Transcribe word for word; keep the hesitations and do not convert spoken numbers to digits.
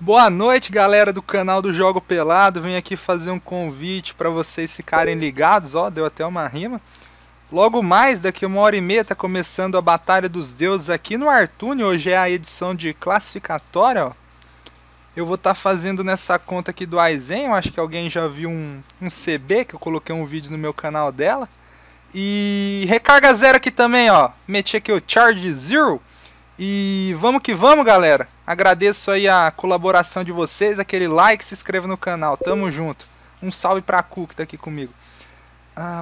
Boa noite, galera do canal do Jogo Pelado. Venho aqui fazer um convite para vocês ficarem ligados. Ó, deu até uma rima. Logo mais, daqui uma hora e meia, tá começando a Batalha dos Deuses aqui no Artune. Hoje é a edição de classificatória, ó. Eu vou estar tá fazendo nessa conta aqui do Aizen. Eu acho que alguém já viu um, um C B, que eu coloquei um vídeo no meu canal dela. E recarga zero aqui também, ó. Meti aqui o Charge Zero. E vamos que vamos, galera. Agradeço aí a colaboração de vocês, aquele like, se inscreva no canal. Tamo junto. Um salve pra Cu que tá aqui comigo. Ah...